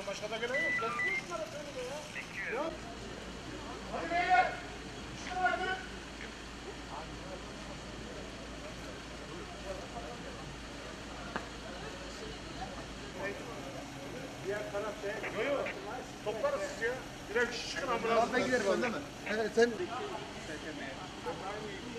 Başka da gelen yok. Yazıyor şunlara söyle de ya. Yok. Hadi beyler. Şuna bakın. Diğer taraf şey. Yok. Toplarız siz ya. Birer kişi çıkın ambulansına. Ben giderim öyle mi? Evet sen.